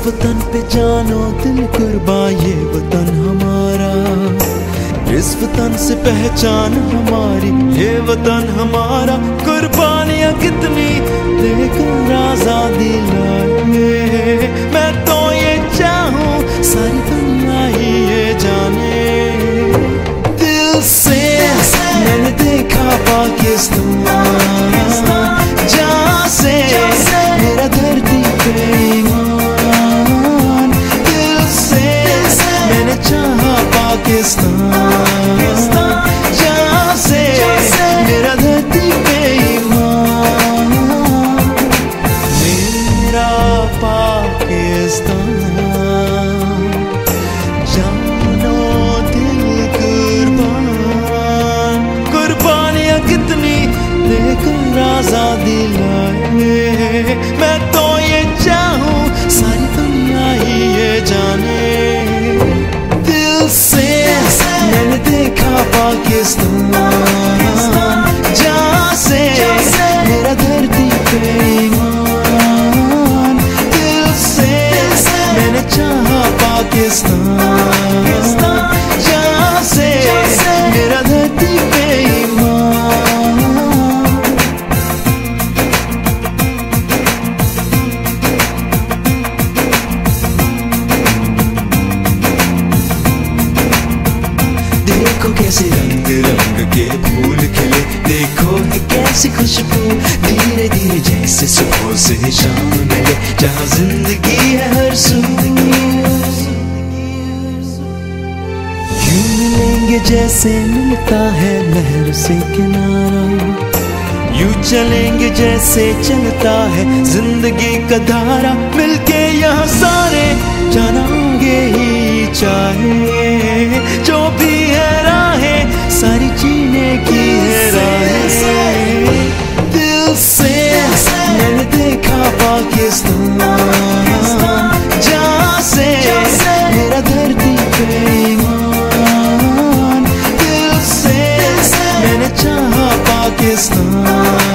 वतन पे जानो दिल कुर्बा, ये वतन हमारा। इस वतन से पहचान हमारी, ये वतन हमारा। कुर्बानियां कितनी देकर आजादी लाए, मैं तो ये चाहूं सारी दुनिया ही ये जाने। दिल से मैंने देखा पाकिस्तान, जहाँ से मेरा धरती पे ईमान। दिल से मैंने चाहा पाकिस्तान, जहाँ से मेरा धरती पे ईमान। मेरा पाकिस्तान, जानो दिल कुर्बान। कुर्बानियां कितनी देकर आजादी लाए, मैं तो ये चाहूं सारी दुनिया ही ये जाने। दिल से मैंने देखा पाकिस्तान, जहाँ से मेरा धरती पे ईमान। दिल से मैंने चाहा पाकिस्तान, जहाँ से मेरा धरती पे ईमान। देखो कैसे रंग रंग के फूल खिले, देखो है कैसी खुशबू धीरे धीरे जैसे सुबह से शाम मिले, जहाँ जिंदगी है हर सू। यूं मिलेंगे जैसे मिलता है लहर से किनारा, यूं चलेंगे जैसे चलता है जिंदगी का धारा। मिलके यहाँ सारे जानेंगे ही चाहे, जो भी है राहें सारी जीने की है राहें। दिल से मैंने देखा पाकिस्तान, जहाँ से मेरा धरती पे ईमान। दिल से मैंने चाहा पाकिस्तान,